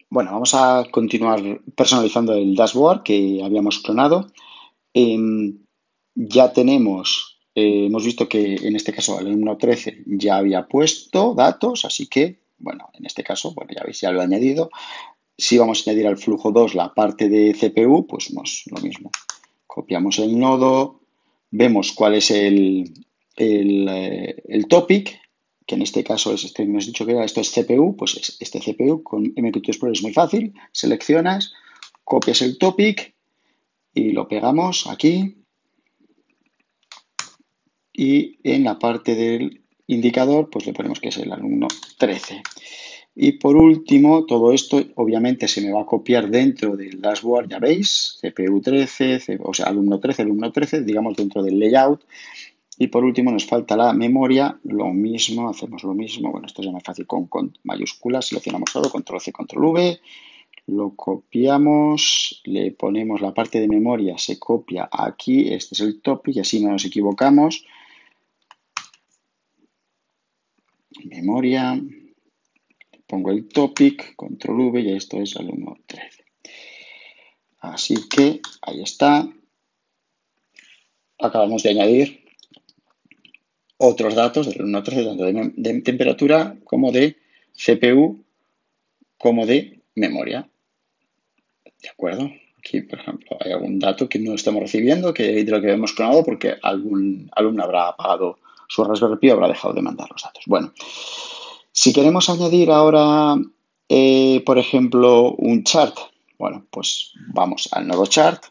Bueno, vamos a continuar personalizando el dashboard que habíamos clonado. Em, ya tenemos, hemos visto que en este caso el alumno 13 ya había puesto datos, así que, bueno, en este caso, bueno, ya veis, ya lo he añadido. Si vamos a añadir al flujo 2 la parte de CPU, pues lo mismo. Copiamos el nodo, vemos cuál es el topic, que en este caso es este, hemos dicho que era, esto es CPU, pues es este CPU con MQT Explorer es muy fácil, seleccionas, copias el topic y lo pegamos aquí y en la parte del indicador pues le ponemos que es el alumno 13. Y por último, todo esto obviamente se me va a copiar dentro del dashboard, ya veis, CPU 13, o sea, alumno 13, digamos dentro del layout. Y por último nos falta la memoria, lo mismo, hacemos lo mismo, bueno, esto es más fácil con mayúsculas, seleccionamos todo, control C, control V, lo copiamos, le ponemos la parte de memoria, se copia aquí, este es el topic y así no nos equivocamos. Memoria, pongo el topic, control V y esto es alumno 13. Así que ahí está. Acabamos de añadir otros datos del alumno 13, tanto de temperatura como de CPU, como de memoria. ¿De acuerdo? Aquí, por ejemplo, hay algún dato que no estamos recibiendo, que de lo que hemos clonado, porque algún alumno habrá apagado su Raspberry Pi o habrá dejado de mandar los datos. Bueno, si queremos añadir ahora, por ejemplo, un chart, bueno, pues vamos al nodo chart.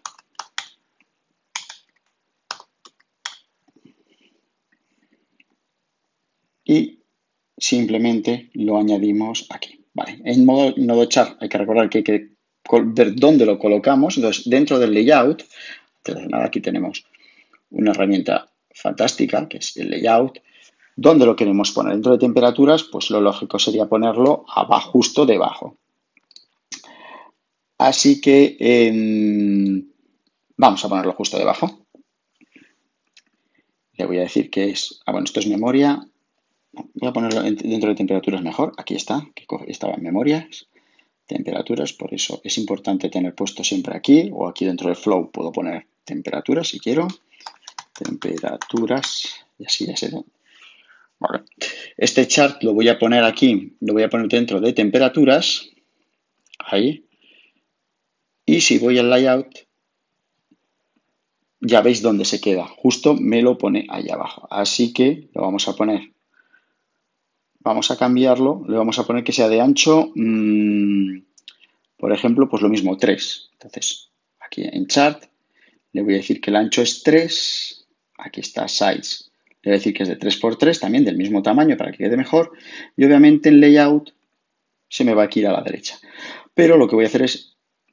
Y simplemente lo añadimos aquí. Vale. En modo nodo chart hay que recordar que hay que ver dónde lo colocamos. Entonces, dentro del layout, antes de nada, aquí tenemos una herramienta fantástica que es el layout. ¿Dónde lo queremos poner? Dentro de temperaturas, pues lo lógico sería ponerlo abajo, justo debajo. Así que vamos a ponerlo justo debajo. Le voy a decir que es, bueno, esto es memoria. Voy a ponerlo dentro de temperaturas mejor. Aquí está, que estaba en memorias. Temperaturas, por eso es importante tener puesto siempre aquí o aquí dentro del flow puedo poner temperaturas si quiero. Temperaturas y así ya sé. Vale. Este chart lo voy a poner aquí, lo voy a poner dentro de temperaturas. Ahí. Y si voy al layout, ya veis dónde se queda. Justo me lo pone ahí abajo. Así que lo vamos a poner. Vamos a cambiarlo. Le vamos a poner que sea de ancho. Por ejemplo, pues lo mismo, 3. Entonces, aquí en chart le voy a decir que el ancho es 3. Aquí está size. Le voy a decir que es de 3×3, también del mismo tamaño para que quede mejor. Y obviamente en layout se me va a ir a la derecha. Pero lo que voy a hacer es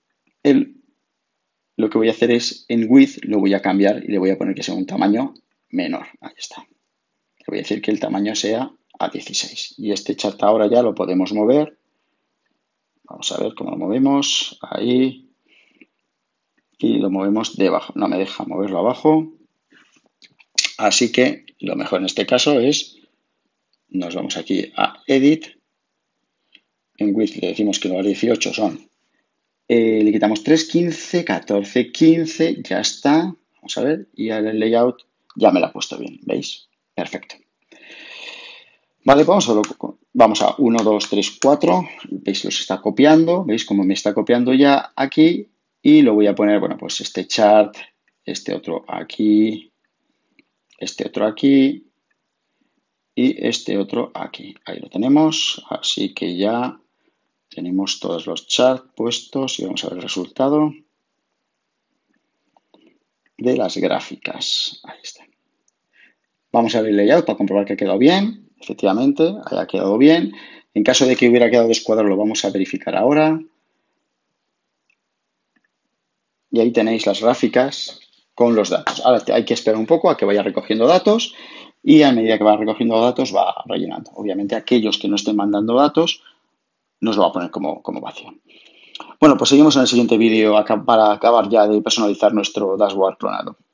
en width lo voy a cambiar y le voy a poner que sea un tamaño menor. Ahí está. Le voy a decir que el tamaño sea a 16. Y este chart ahora ya lo podemos mover. Vamos a ver cómo lo movemos. Ahí. Y lo movemos debajo. No me deja moverlo abajo. Así que lo mejor en este caso es, nos vamos aquí a Edit. En width le decimos que los 18 son. Le quitamos 3, 15, 14, 15. Ya está. Vamos a ver. Y ahora el layout ya me lo ha puesto bien. ¿Veis? Perfecto. Vale, vamos a 1, 2, 3, 4. ¿Veis? Los está copiando. ¿Veis cómo me está copiando ya aquí? Y lo voy a poner, bueno, pues este chart, este otro aquí, este otro aquí y este otro aquí. Ahí lo tenemos. Así que ya tenemos todos los charts puestos y vamos a ver el resultado de las gráficas. Ahí está. Vamos a ver el layout para comprobar que ha quedado bien. Efectivamente, haya quedado bien. En caso de que hubiera quedado descuadrado, lo vamos a verificar ahora. Y ahí tenéis las gráficas con los datos. Ahora hay que esperar un poco a que vaya recogiendo datos y a medida que va recogiendo datos va rellenando. Obviamente aquellos que no estén mandando datos nos lo va a poner como vacío. Bueno, pues seguimos en el siguiente vídeo para acabar ya de personalizar nuestro dashboard clonado.